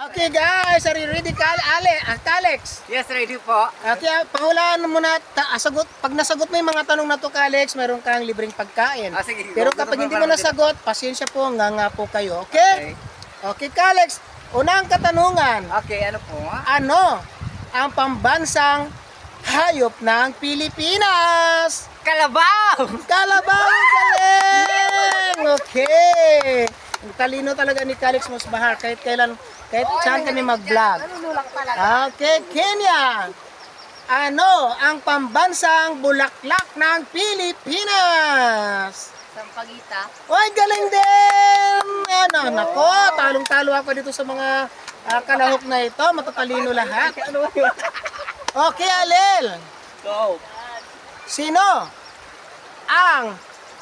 Okay guys, are you ready, Kalex? Yes, ready po. Okay, pahulaan mo na sagot. Pag nasagot mo yung mga tanong na to, Kalex, mayroon kang libreng pagkain. Sige, pero kapag hindi mo nasagot, pasensya po, nga po kayo. Okay? Okay, Kalex, unang katanungan. Okay, ano po? Ano ang pambansang hayop ng Pilipinas? Kalabaw! Kalabaw, galing! Okay. Ang talino talaga ni Kalex Musbahar kahit saan kami mag-vlog. Okay, Kenya. Ano ang pambansang bulaklak ng Pilipinas? Sampaguita. Oy, galing din! Ano, nako, talong-talo ako dito sa mga kalahok na ito. Matatalino lahat. Okay, Alel. Go! Sino ang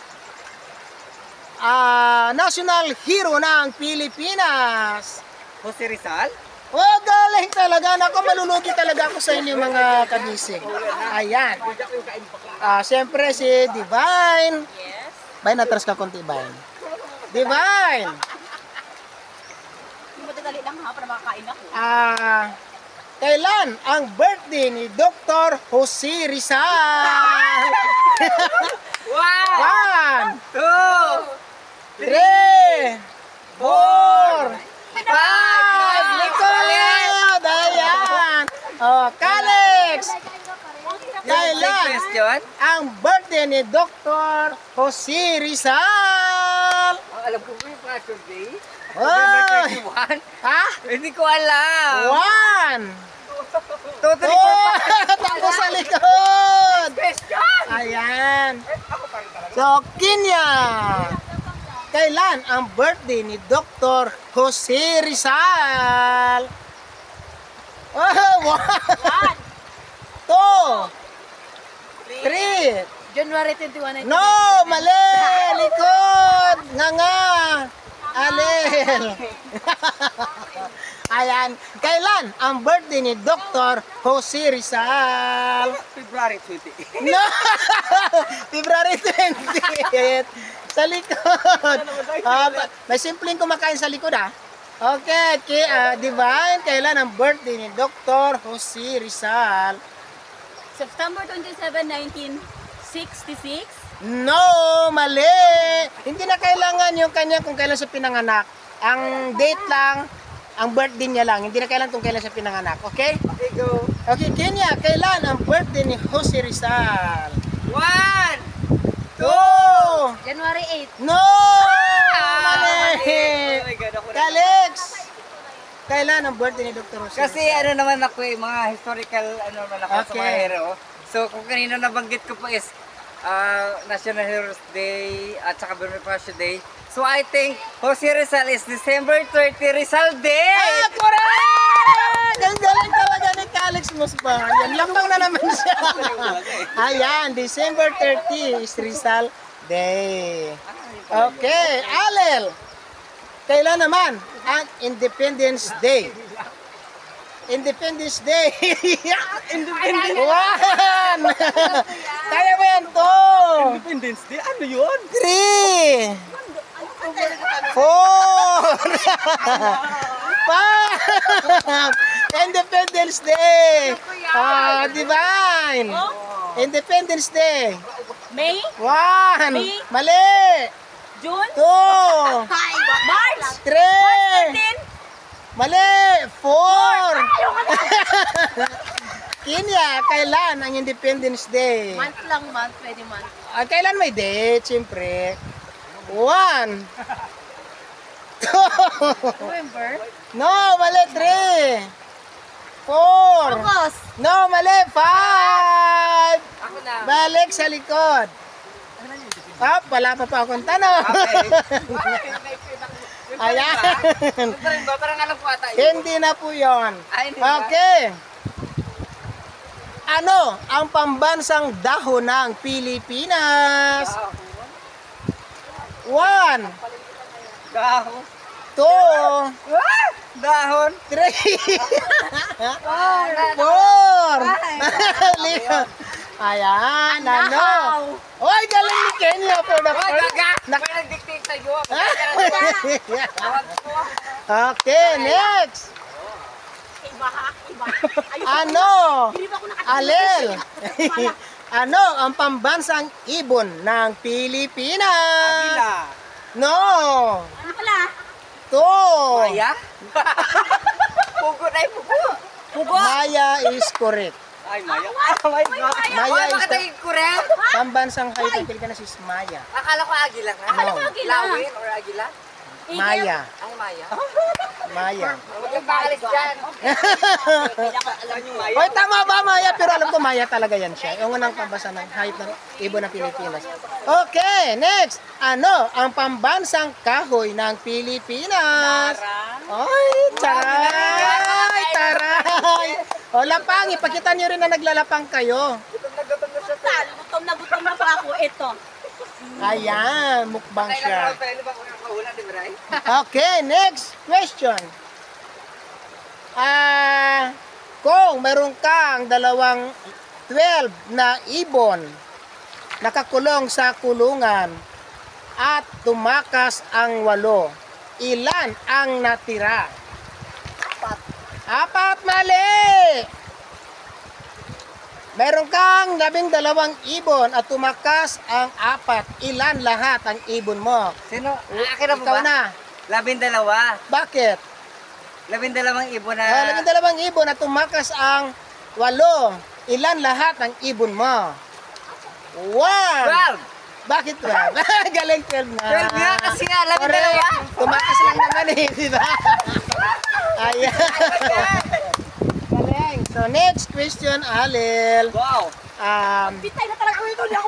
national hero ng Pilipinas? Jose Rizal? Oh, galing talaga. Nako, malulugi talaga ako sa inyo mga kabisig. Ayan. Siyempre si Divine. Yes. Bay, natras ka konti, Divine. Divine! Madali lang ha, para makakain ako. Kailan ang birthday ni Dr. Jose Rizal? Wow! 1, 2, 3, 4, 5, likod! Ayan! Oh, Kalex! Kailan question? ang birthday ni Dr. Jose Rizal? Alam ko po yung Passion Day. Oh! November 21. Ha? Hindi ko alam. 1, Totally oh! Tapos sa likod! question! Ayan. So, Kenya. Kailan ang birthday ni Dr. Jose Rizal? Oh, 1, 2, 3. January 21, 1999. No, mali! Likod! Nga! Alel! Ayan. Kailan ang birthday ni Dr. Jose Rizal? February 20. No! February 20. Sa likod. May simpleng kumakain sa likod Okay, Divine, kailan ang birthday ni Dr. Jose Rizal? September 27, 1966. No, mali! Hindi na kailangan yung kanya kung kailan siya pinanganak. Ang date lang, ang birthday niya lang. Hindi na kailangan kung kailan siya pinanganak. Okay? Okay, go. Okay, Kenya, kailan ang birthday ni Jose Rizal? 1, 2! January 8. No! Mali! Oh my God, ako na. Kalex! Kailan ang birthday ni Dr. Jose Kasi Rizal? ano naman ako mga historical naman ako sa mga Okay. hero. So kung kanina nabanggit ko po is National Heroes Day at saka Bonifacio Day. So I think Jose Rizal is December 30 Rizal Day! Correct! Ang galing talaga ni Kalex Musbahar. Yan, lambang na naman siya. Ayan, December 30 is Rizal Day. Okay, Alel. Kailan naman ang Independence Day? Independence Day. Independence. 1. Kaya mo yan to. Independence Day? Ano yun? 3. 4. 5. Independence Day. Divine. Independence Day. May? 1. May? Mali. June? 2. March? 3. 13? Mali. 4. Kenya, kailan ang Independence Day? Month lang, month. Pwede month. Kailan may date? Siyempre. 1. 2. November? No, mali. 3. 4. August? No, mali. 5. Ako na. Balik sa likod. Wala pa akong tanong. Ayan. Parang alam ko ata yun. Hindi na po yun. Ay, hindi ba? Okay. Ano ang pambansang dahon ng Pilipinas? 1, Dahon. 2, Dahon. 3, 4. Ayan, ano? Oy, galing ni Kenya for the first. May nag-dictate sa'yo. Okay, next. Iba ha? Iba. Ayun. Ano? Hindi ba ako Alel. Ano ang pambansang ibon ng Pilipinas? Agila. No. Ano pala? To. Maya? Pugo na yung pugo. Pugo? Maya is correct. Ay, Maya. Oh my God. Maya Maya is bakit the naging correct? pambansang hayop ng Pilipinas is Maya. Akala ko agila nga. Akala ko agila. Lawin or agila? Maya. Ay, Maya. Maya. Huwag kang paalis dyan. Hoy, tama ba Maya? Pero alam ko Maya talaga yan siya. Yung unang pambasa ng hayop ng ibon ng Pilipinas. Okay, next. Ano ang pambansang kahoy ng Pilipinas? Ay, taray! Taray! O, lapang. Ipakita niyo rin na naglalapang kayo. Gutom na pa ako. Ito. Ayan, mukbang siya. Pwede ba kung nakahula, di ba, Ray? Okay, next question. Kung meron kang 12 na ibon nakakulong sa kulungan at tumakas ang 8, ilan ang natira? Apat, mali! Meron kang 12 ibon at tumakas ang 4, ilan lahat ang ibon mo? Sino? Akin na po Ikaw ba? na. 12. Bakit? 12 ibon na... 12 ibon at tumakas ang 8. Ilan lahat ang ibon mo? 1. 12! Bakit 12? Galing 12 na. 12 nga kasi nga, 12. Correct. Tumakas lang naman eh, di ba? Ayan. Galing. So next question, Alel. Wow! Pitay na talaga ako ito. Hindi ako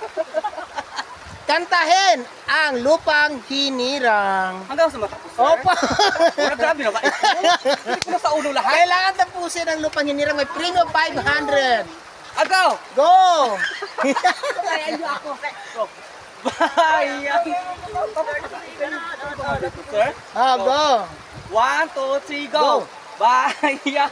Kantahin ang lupang hinirang. Hanggang sa matapos, sir? Opo. Wala, grabe na ba? Hindi ko na sa ulo lahat. Kailangan tapusin ang lupang hinirang. May premium 500. Agaw! Go! Kaya niyo ako. Bayang! Sir? Go. 1, 2, 3, go! Go. Bayang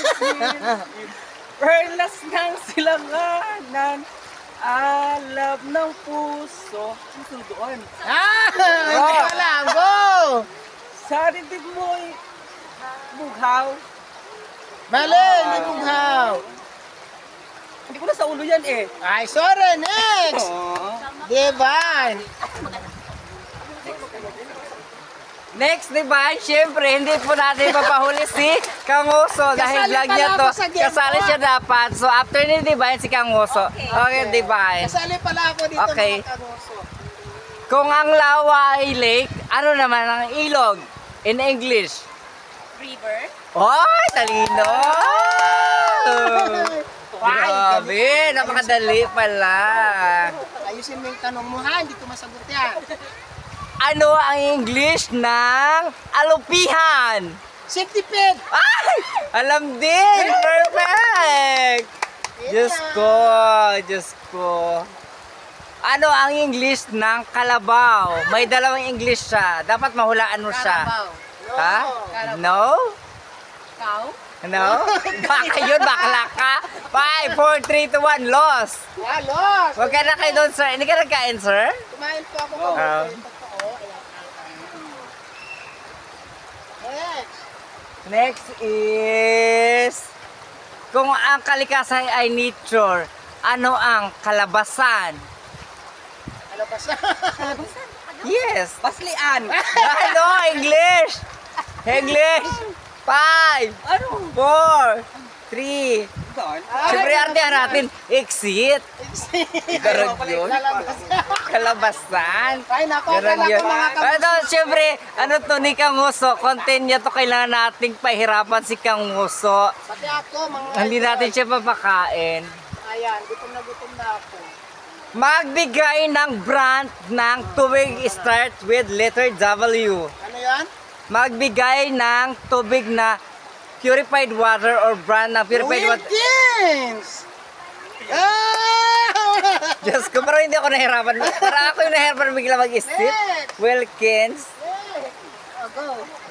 perlas ng silanganan, alab ng puso. Ano sunod doon? Hindi ko alam. Go! Sa dibdib mo'y bughaw. Mali, hindi bughaw. Hindi ko na sa ulo yan eh. Ay, sorry. Next. Divine. Next, Divine, syempre, hindi po natin papahuli si Kanguso dahil Kasali vlog pala niya to. ako sa game Kasali ko. siya dapat. So, after ni Divine, si Kanguso. Okay, Divine. Kasali pala ako dito Okay. mga kaguso. Kung ang lawa ay lake, ano naman ang ilog? In English. River. Oy, talino! Ay, Grabe, napakadali pala. Ayusin mo yung tanong mo ha, hindi ko masagot yan. Ano ang English ng alupihan? Centipede. Ay! Alam din! Perfect! Diyos ko. Ano ang English ng kalabaw? May dalawang English siya. Dapat mahulaan mo siya. Ha? No? Cow. No? Baka yun, bakla ka. 5, 4, 3, 2, 1, lost. Halos. Huwag ka na kayo doon, sir. Hindi ka nagkain, sir? Kumain po ako. Totoo. Next. Next is... Kung ang kalikasan ay nature, ano ang kalabasan? Ano ba siya? Yes. Paslian. Ano? English. English. 5, 4, 3. Siyempre, artihan natin. Exit. Garag yun. Kalabasan. Ay, nako. Garag Kala yun. ko mga kaguso. Ito, siyempre, ano to ni Kanguso? Content niya to, kailangan nating pahirapan si Kanguso. Pati ako, mga Hindi natin siya papakain. Ayan, gutom na ako. Magbigay ng brand ng tubig start with letter W. Ano yan? Magbigay ng tubig na purified water or brand na purified water. Wilkins! Ah! Diyos ko, pero hindi ako nahirapan. Para ako yung nahirapan bigla mag-isip. Next! Wilkins. Go.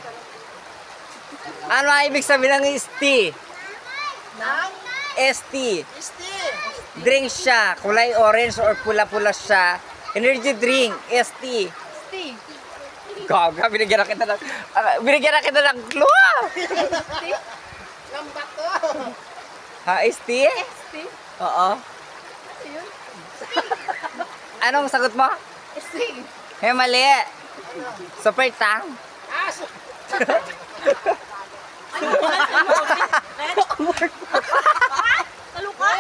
Ano ang ibig sabihin ng ST? Nang ST. Isti. Drink siya. Kulay orange or pula-pula siya. Energy drink. ST. Steve. Gaga, binigyan na kita ng clue. ang bato. Ha, tea? Steve? Oo. Ano yun? Anong sagot mo? Steve. Eh, mali. Super tang. Ah, Kalukan?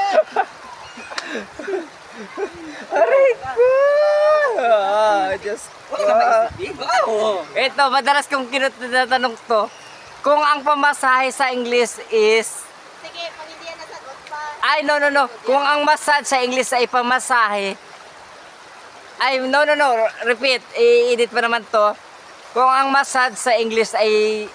Aray ko! Diyos ko. Ito, madalas kong tinatanong to. Kung ang pamasahe sa English is... Sige, pag hindi yan nasagot pa. Ay, no. Kung ang massage sa English ay pamasahe... Ay, no. Repeat. I-edit pa naman to. Kung ang massage sa English ay...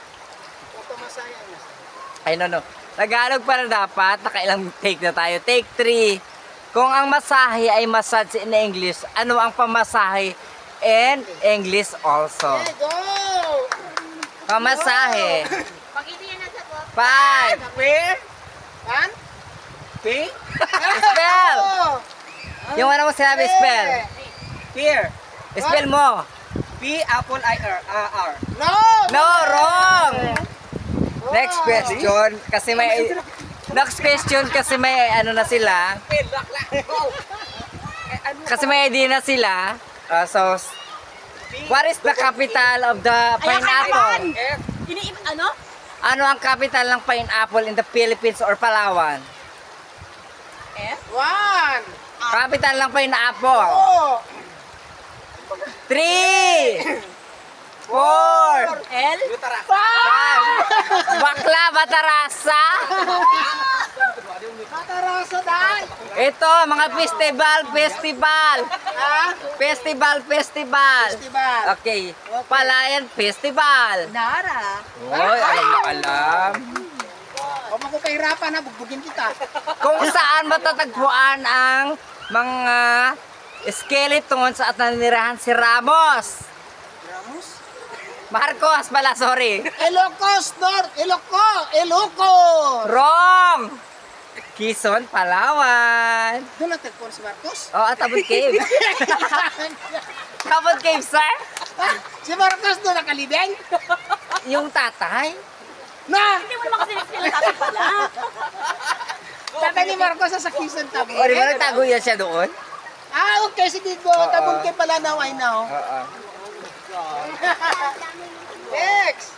Ay, no. Tagalog pa na dapat. Nakailang take na tayo. Take 3. Kung ang masahe ay massage in English, ano ang pamasahe in English also? okay, go! Pamasahe. Pag hindi yan nasagot, 5. Where? Pan? P? Spell! Yung ano mo sinabi, spell. Here. Spell mo. P, apple, I-R. R. No! No, wrong! Next question. Next question kasi may ano na sila. Kasi may idea na sila. So, what is the capital of the pineapple? ano? Ano ang capital ng pineapple in the Philippines or Palawan? F? One! Capital ng pineapple. Oh! 3 4 L? 5 Bakla, Batarasa. Matarasa dahil! Ito, mga festival. Ha? Festival. Festival. Okay. Palayan Festival. Nara. Oy, alam na alam. Huwag mo ko kahirapan ha, bugbugin kita. Kung saan matatagpuan ang mga skeletons at nanirahan si Ramos. Ramos? Marcos pala, sorry. Ilocos North! Iloco! Wrong! Quezon, Palawan. Doon ang telefon si Marcos? Oh, Tabon Cave. Tabon Cave, sir? Si Marcos doon nakalibeng? Yung tatay? Na! Hindi mo naman kasi nagsasabi pala. Tatay ni Marcos sa Quezon Tabon. O, di ba nagtago yan siya doon? Ah, okay, sige go. Tabon kayo pala now, I know. Oo. Next!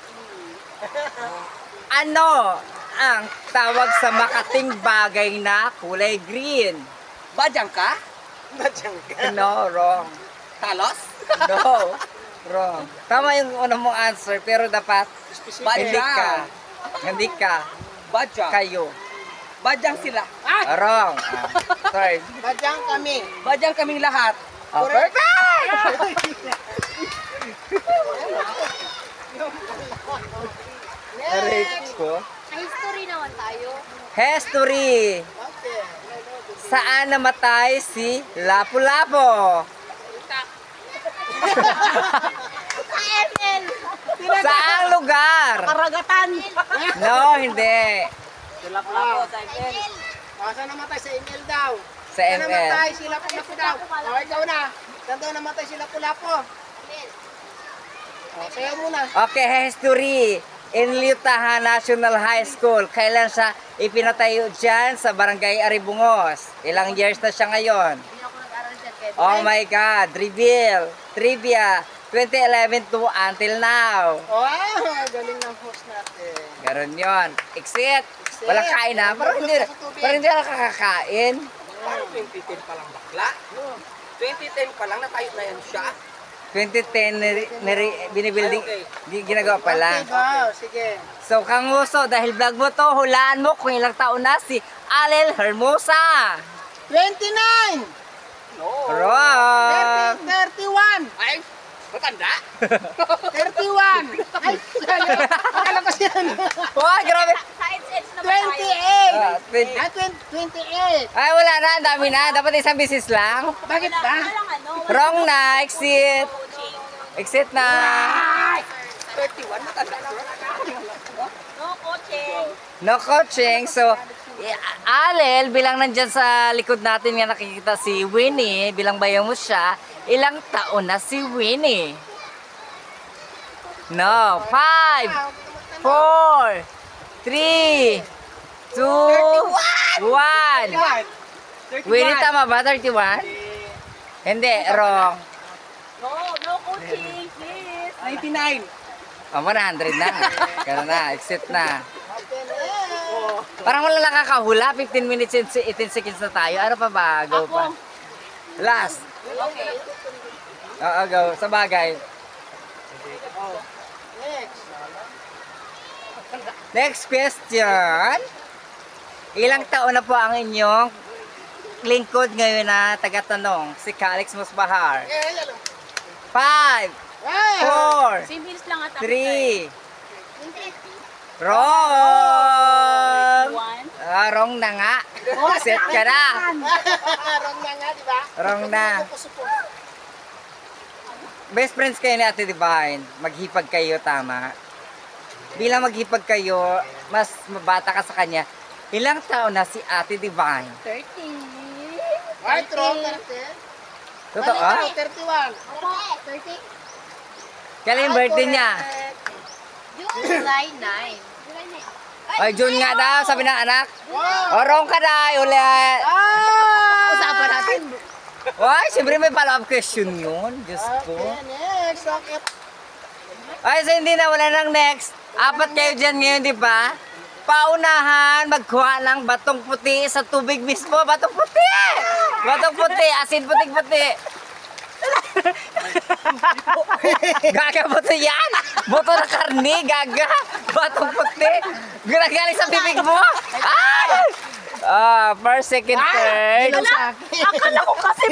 Ano ang tawag sa makating bagay na kulay green? Badyang ka? Badyang ka. No, wrong. Talos? No, wrong. Tama yung unang mong answer, pero dapat hindi ka. Hindi ka. Badyang. Kayo. Badyang sila. Wrong. Third. Badyang kami. Badyang kaming lahat. Oh, perfect! Aray ko. Sa history naman tayo. History. Okay. Saan namatay si Lapu-Lapu? Sa ML. Saang lugar? Karagatan. No, hindi. Saan namatay sa ML daw? Sa Saan ML. namatay si Lapu-Lapu daw? O, ikaw na. Saan daw namatay si Lapu-Lapu? O, sayo muna. Okay, history. In Liutahan National High School. Kailan siya ipinatayo dyan sa Barangay Aribungos? Ilang years na siya ngayon? Hindi ako nag-aral dyan, Kevin. Oh my God, reveal, trivia, 2011 to until now. Wow, galing ng host natin. Ganon yun. Exit. Walang kain na. Parang hindi na kakakain. Parang 2010 pa lang bakla. 2010 pa lang natayo na yan siya. 2010 binibuilding, ginagawa pa lang. Okay, go. Sige. So, Kanguso, dahil vlog mo to, hulaan mo kung ilang taon na si Alel Hermosa. 29! Wrong! 31! Ay, matanda. 31! Ay, akala ko siya. Oh, grabe. Science edge naman tayo. 28! 28! Ay, wala na. Ang dami na. Dapat isang bisis lang. Bakit ba? Walang ano. Wrong na. Exit. Coaching. Exit na. 31, matanda. No coaching. No coaching. So, Alel, bilang nandyan sa likod natin nga nakikita si Winnie, bilang bayan mo siya, ilang taon na si Winnie? No. 5, 4, 3, 2, 1. Willie, tama ba? 31? Hindi, wrong. No coaching, please. 99. 100 na. Ganun na, exit na. Parang wala nakakahula. 15 minutes and 18 seconds na tayo. Ano pa ba? Go pa. Last. Okay. Oo, go. Sa bagay. Next question. Ilang taon na po ang inyong lingkod ngayon na taga-tanong? Si Calix Musbahar. 5, 4, Same minutes lang ata. 3, wrong! 1. Wrong na nga. Set ka na. Wrong na nga, di ba? Wrong na. Best friends kayo ni Ate Divine. Maghipag kayo, tama. Bilang maghipag kayo, mas mabata ka sa kanya. Ilang taon na si Ate Divine? 30. Right, wrong na natin. Totoo? 31. Opo, 30. Kailan yung birthday niya? July 9. July 9. Ay, June nga daw, sabi ng anak. O, wrong ka na, ulit. Usapan natin. Ay, siyempre may follow-up question yun. Diyos ko. Okay, next. Okay. Ay, so hindi na, wala nang next. Apat kayo dyan ngayon, di ba? Paunahan, magkuha ng batong puti sa tubig mismo. Batong puti! Batong puti, asin puting-puti. Gaga puti yan! Boto na karni, gaga! Batong puti! Ginagaling sa bibig mo! Ay! First, second, third. Akala ko kasi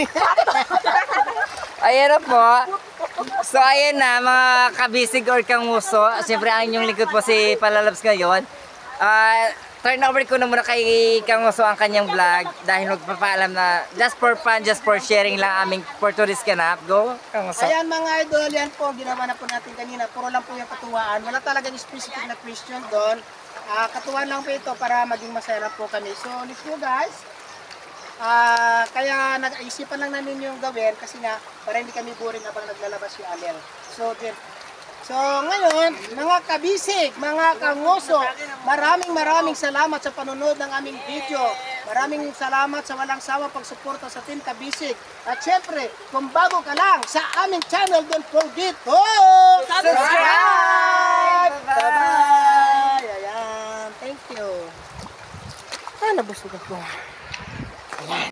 Ayan na po. So, ayan na, mga kabisig or kanguso. Siyempre, ang inyong lingkod po si Palalabs ngayon. Turn over ko na muna kay Kanguso ang kanyang vlog dahil magpapaalam na just for fun, just for sharing lang aming for tourist ganap. Go, Kanguso. Ayan mga idol, yan po, ginawa na po natin kanina. Puro lang po yung katuwaan. Wala talagang specific na question doon. Katuwaan lang po ito para maging masaya po kami. So, let's go guys. Kaya nag-isipan lang namin yung gawin kasi nga para hindi kami boring habang naglalabas si Amel. So ngayon, mga kabisig, mga kanguso, maraming salamat sa panonood ng aming video. Maraming salamat sa walang sawa pagsuporta sa Team Kabisig. At syempre, kung bago ka lang sa aming channel, don't forget to subscribe! Bye-bye! Ayan, thank you. Nabusog ako.